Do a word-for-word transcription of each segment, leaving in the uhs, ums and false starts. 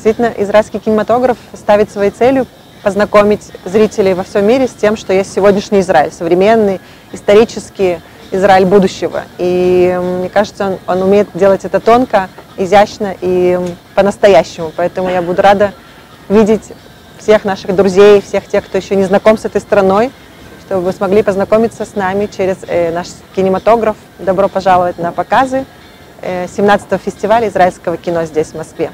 Действительно, израильский кинематограф ставит своей целью познакомить зрителей во всем мире с тем, что есть сегодняшний Израиль, современный, исторический Израиль будущего. И мне кажется, он, он умеет делать это тонко, изящно и по-настоящему. Поэтому я буду рада видеть всех наших друзей, всех тех, кто еще не знаком с этой страной, чтобы вы смогли познакомиться с нами через э, наш кинематограф. Добро пожаловать на показы э, семнадцатого фестиваля израильского кино здесь, в Москве.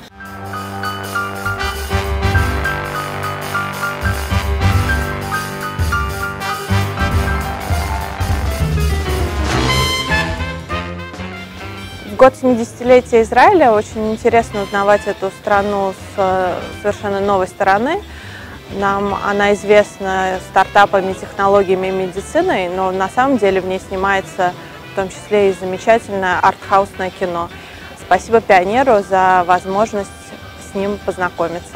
В год семидесятилетия Израиля очень интересно узнавать эту страну с совершенно новой стороны. Нам она известна стартапами, технологиями и медициной, но на самом деле в ней снимается в том числе и замечательное артхаусное кино. Спасибо Пионеру за возможность с ним познакомиться.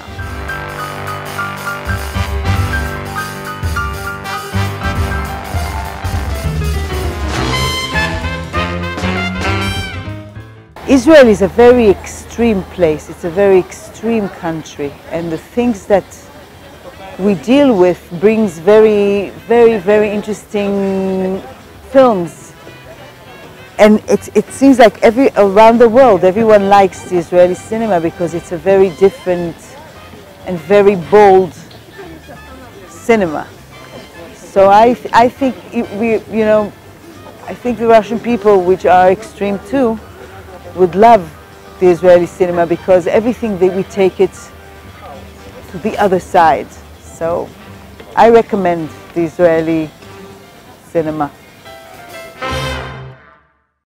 Israel is a very extreme place, it's a very extreme country, and the things that we deal with brings very, very, very interesting films. And it, it seems like every, around the world everyone likes the Israeli cinema because it's a very different and very bold cinema. So I, I think we, you know, I think the Russian people, which are extreme too, would love the Israeli cinema because everything that we take it to the other side. So I recommend the Israeli cinema.